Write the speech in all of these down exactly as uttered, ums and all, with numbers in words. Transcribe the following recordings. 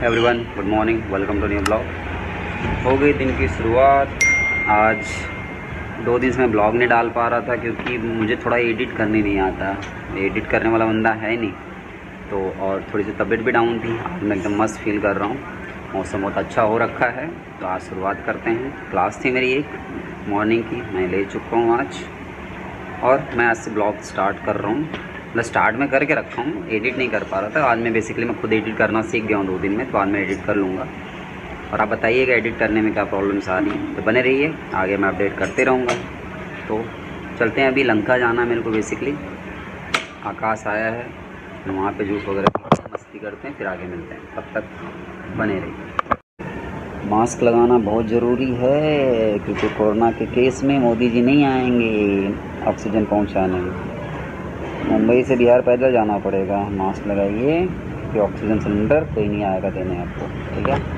Everyone, good morning, welcome to new blog. हो गई दिन की शुरुआत। आज दो दिन से मैं ब्लॉग नहीं डाल पा रहा था क्योंकि मुझे थोड़ा एडिट करने नहीं आता। एडिट करने वाला बंदा है नहीं तो, और थोड़ी सी तबीयत भी डाउन थी। आज मैं एकदम मस्त फील कर रहा हूँ। मौसम बहुत अच्छा हो रखा है तो आज शुरुआत करते हैं। क्लास थी मेरी एक मॉर्निंग की, मैं ले चुका हूँ आज, और मैं आज से ब्लॉग स्टार्ट कर रहा हूँ। मतलब स्टार्ट में करके रखा हूँ, एडिट नहीं कर पा रहा था। आज मैं बेसिकली मैं खुद एडिट करना सीख गया हूँ दो दिन में, तो आज मैं एडिट कर लूँगा। और आप बताइएगा एडिट करने में क्या प्रॉब्लम्स आ रही हैं, तो बने रहिए, आगे मैं अपडेट करते रहूँगा। तो चलते हैं, अभी लंका जाना है मेरे को बेसिकली। आकाश आया है, वहाँ पे जूस वगैरह पीते हैं, मस्ती करते हैं, फिर आगे मिलते हैं। तब तक बने रहिए। मास्क लगाना बहुत ज़रूरी है क्योंकि कोरोना के केस में मोदी जी नहीं आएंगे ऑक्सीजन पहुँचाने। मुंबई से बिहार पैदल जाना पड़ेगा। मास्क लगाइए कि ऑक्सीजन सिलेंडर कोई नहीं आएगा देने आपको, ठीक है।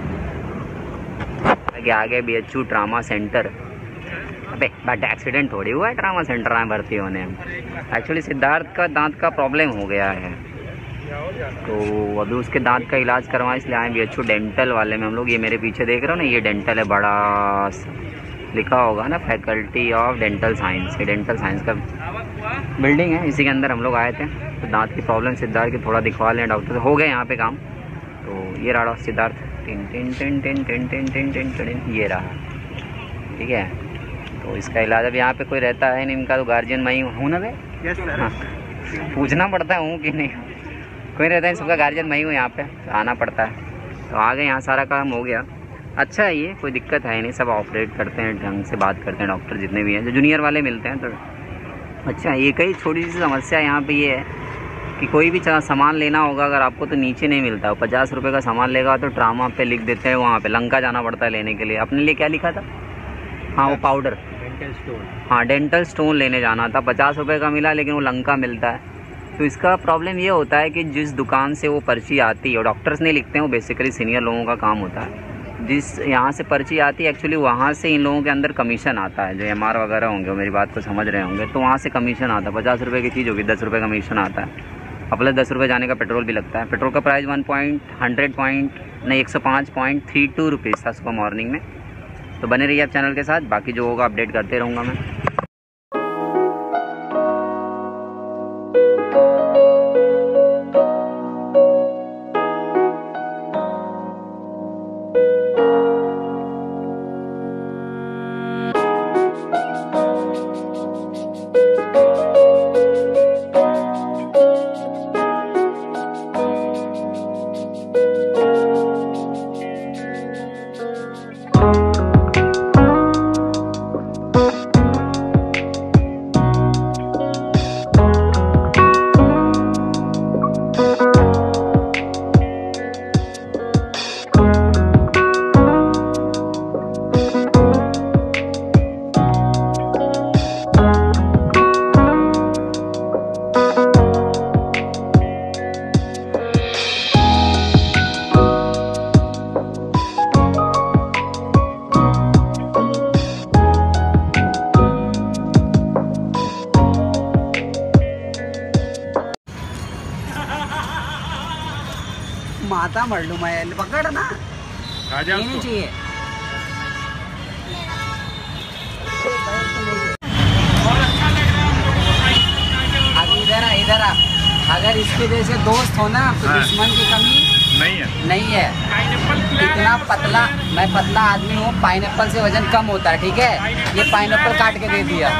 आगे आगे B H U trauma centre. अबे बट एक्सीडेंट थोड़ी हुआ है ट्रामा सेंटर में भर्ती होने में। एक्चुअली सिद्धार्थ का दांत का प्रॉब्लम हो गया है, तो अभी उसके दांत का इलाज करवाएं, इसलिए आए बी एच यू डेंटल वाले में हम लोग। ये मेरे पीछे देख रहे हो ना, ये डेंटल है, बड़ा लिखा होगा ना फैकल्टी ऑफ डेंटल साइंस। ये डेंटल साइंस का बिल्डिंग है, इसी के अंदर हम लोग आए थे। तो दांत की प्रॉब्लम सिद्धार्थ की थोड़ा दिखवा लें डॉक्टर से, हो गए यहाँ पे काम। तो ये रहा सिद्धार्थ, टिन टिन टिन टिन टिन टिन टिन टिन टिन, ये रहा, ठीक है। तो इसका इलाज अब यहाँ पे कोई रहता है नहीं, इनका तो गार्जियन मैं ही हूँ ना। भाई हाँ, पूछना पड़ता है हूँ कि नहीं, कोई रहता है, सबका गार्जियन मैं ही हूँ, यहाँ पे तो आना पड़ता है। तो आ गए, यहाँ सारा काम हो गया। अच्छा है, ये कोई दिक्कत है नहीं, सब ऑपरेट करते हैं, ढंग से बात करते हैं डॉक्टर जितने भी हैं, जो जूनियर वाले मिलते हैं। तो अच्छा, एक ही छोटी सी समस्या यहाँ पे ये है कि कोई भी सामान लेना होगा अगर आपको तो नीचे नहीं मिलता। पचास रुपये का सामान लेगा तो ट्रामा पे लिख देते हैं, वहाँ पे लंका जाना पड़ता है लेने के लिए। अपने लिए क्या लिखा था? हाँ, वो पाउडर, डेंटल स्टोन। हाँ, डेंटल स्टोन लेने जाना था, पचास रुपये का मिला, लेकिन वो लंका मिलता है। तो इसका प्रॉब्लम ये होता है कि जिस दुकान से वो पर्ची आती है, और डॉक्टर्स नहीं लिखते हैं, वो बेसिकली सीनियर लोगों का काम होता है। जिस यहाँ से पर्ची आती है एक्चुअली वहाँ से इन लोगों के अंदर कमीशन आता है, जो एम आर वगैरह होंगे, मेरी बात को समझ रहे होंगे। तो वहाँ से कमीशन आता है, पचास रुपये की चीज़ होगी, दस रुपये कमीशन आता है, और प्लस दस रुपये जाने का पेट्रोल भी लगता है। पेट्रोल का price one point hundred point नहीं एक सौ पाँच पॉइंट थ्री टू रुपीज़ था सुबह मॉर्निंग में। तो बने रहिए आप चैनल के साथ, बाकी जो होगा अपडेट करते रहूँगा मैं। माता मर लूँ मैं, पकड़ ना, ये नहीं चाहिए। अब इधर आ, इधर आ, अगर इसके जैसे दोस्त हो ना तो दुश्मन की कमी नहीं है, नहीं है। इतना पतला, मैं पतला आदमी हूँ, पाइनएप्पल से वजन कम होता है, ठीक है। ये पाइनएप्पल काट के दे दिया।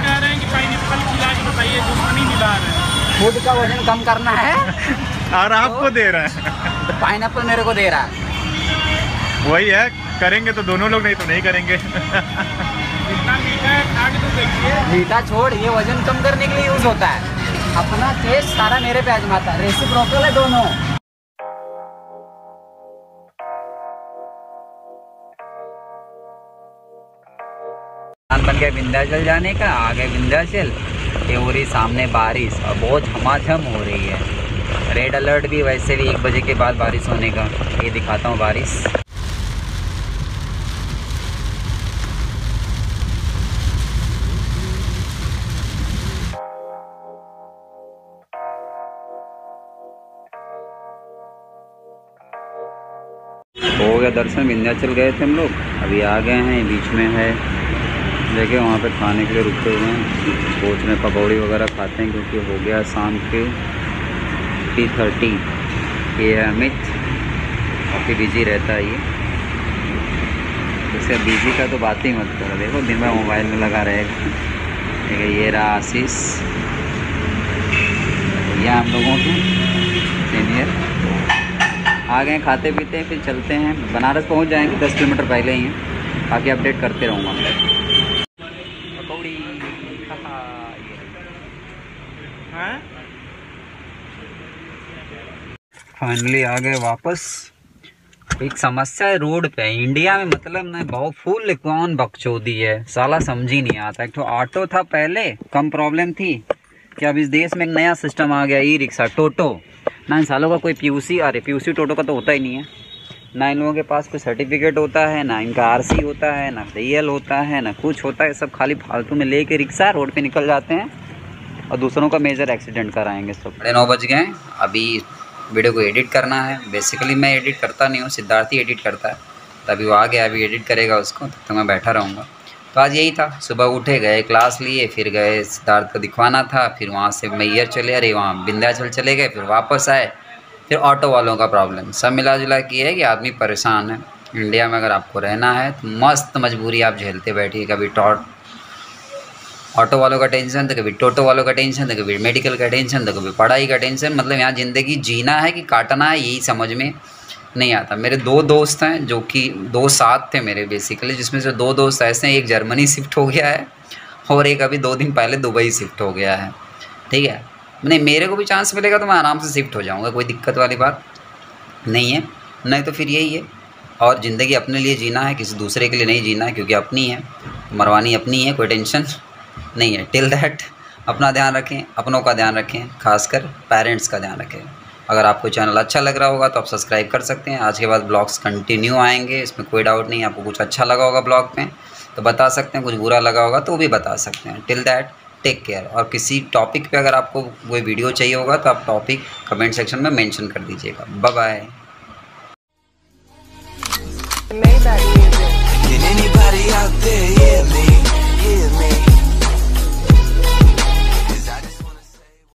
खुद का वजन कम करना है और आपको तो दे रहा है, तो पाइनएप्पल मेरे को दे रहा है। वही है, करेंगे तो दोनों लोग, नहीं तो नहीं करेंगे। मीठा छोड़, ये वजन कम करने के लिए यूज होता है। अपना टेस्ट सारा मेरे पे आजमाता है, रेसिप्रोकल है दोनों। बन गया विंध्याचल जाने का, आगे विंध्याचल, ये हो रही सामने बारिश, और बहुत झमाझम हो रही है। रेड अलर्ट भी वैसे भी एक बजे के बाद बारिश होने का, ये दिखाता हूँ बारिश। गया दर्शन, विंध्याचल गए थे हम लोग, अभी आ गए हैं। बीच में है जगह, वहाँ पे खाने के लिए रुके हुए हैं, सोच में पकौड़ी वगैरह खाते हैं क्योंकि हो गया शाम के थ्री थर्टी। ये है अमित, काफ़ी बिजी रहता है ये, जैसे बिजी का तो बात ही मत करो, देखो दिन भर मोबाइल में लगा रहेगा। ठीक है, ये रहा आशीष, ये हम लोगों के सीनियर। आ गए, खाते पीते हैं, फिर चलते हैं। बनारस पहुंच जाएंगे, दस किलोमीटर पहले ही हैं, बाकी अपडेट करते रहूँगा मैं। पकौड़ी फाइनली आ गए वापस। एक समस्या है रोड पे, इंडिया में मतलब ना बहुत फुल कौन बकचोदी है, साला समझ ही नहीं आता। एक तो ऑटो था पहले, कम प्रॉब्लम थी कि अब इस देश में एक नया सिस्टम आ गया, ई रिक्शा टोटो। ना इन सालों का कोई पीयूसी, अरे पीयूसी टोटो का तो होता ही नहीं है, ना इन लोगों के पास कोई सर्टिफिकेट होता है, ना इनका आरसी होता है, ना डीएल होता है, ना कुछ होता है। सब खाली फालतू में लेके रिक्शा रोड पे निकल जाते हैं और दूसरों का मेजर एक्सीडेंट कराएंगे। सब साढ़े नौ बज गए, अभी वीडियो को एडिट करना है। बेसिकली मैं एडिट करता नहीं हूँ, सिद्धार्थ ही एडिट करता है, तभी वो आ गया, अभी एडिट करेगा उसको, तब तक मैं बैठा रहूँगा। तो आज यही था, सुबह उठे, गए क्लास लिए, फिर गए सिद्धार्थ को दिखवाना था, फिर वहाँ से मैयर चले, अरे वहाँ विंध्याचल चले गए, फिर वापस आए, फिर ऑटो वालों का प्रॉब्लम, सब मिला जुला के है कि आदमी परेशान है। इंडिया में अगर आपको रहना है तो मस्त मजबूरी आप झेलते बैठिए, कभी टॉट ऑटो वालों का टेंशन, तो कभी टोटो वालों का टेंशन, तो कभी मेडिकल का टेंशन, तो कभी पढ़ाई का टेंशन। मतलब यहाँ ज़िंदगी जीना है कि काटना है, यही समझ में नहीं आता। मेरे दो दोस्त हैं जो कि दो साथ थे मेरे बेसिकली, जिसमें से दो दोस्त ऐसे हैं, एक जर्मनी शिफ्ट हो गया है और एक अभी दो दिन पहले दुबई शिफ्ट हो गया है। ठीक है, नहीं मेरे को भी चांस मिलेगा तो मैं आराम से शिफ्ट हो जाऊँगा, कोई दिक्कत वाली बात नहीं है। नहीं तो फिर यही है, और ज़िंदगी अपने लिए जीना है, किसी दूसरे के लिए नहीं जीना है, क्योंकि अपनी है, मरवानी अपनी है, कोई टेंशन नहीं है। टिल दैट अपना ध्यान रखें, अपनों का ध्यान रखें, खासकर पेरेंट्स का ध्यान रखें। अगर आपको चैनल अच्छा लग रहा होगा तो आप सब्सक्राइब कर सकते हैं। आज के बाद ब्लॉग्स कंटिन्यू आएंगे, इसमें कोई डाउट नहीं। आपको कुछ अच्छा लगा होगा ब्लॉग में तो बता सकते हैं, कुछ बुरा लगा होगा तो भी बता सकते हैं। Till that take care. और किसी टॉपिक पे अगर आपको कोई वीडियो चाहिए होगा तो आप टॉपिक कमेंट सेक्शन में मेंशन कर दीजिएगा। Bye bye. Can anybody out there hear me? Hear me?